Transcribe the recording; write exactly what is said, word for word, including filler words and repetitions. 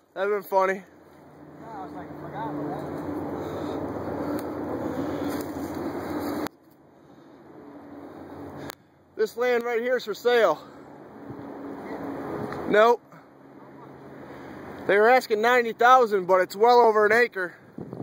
That'd been funny. Yeah, I was like, I forgot about that. This land right here is for sale. Nope. They were asking ninety thousand, but it's well over an acre.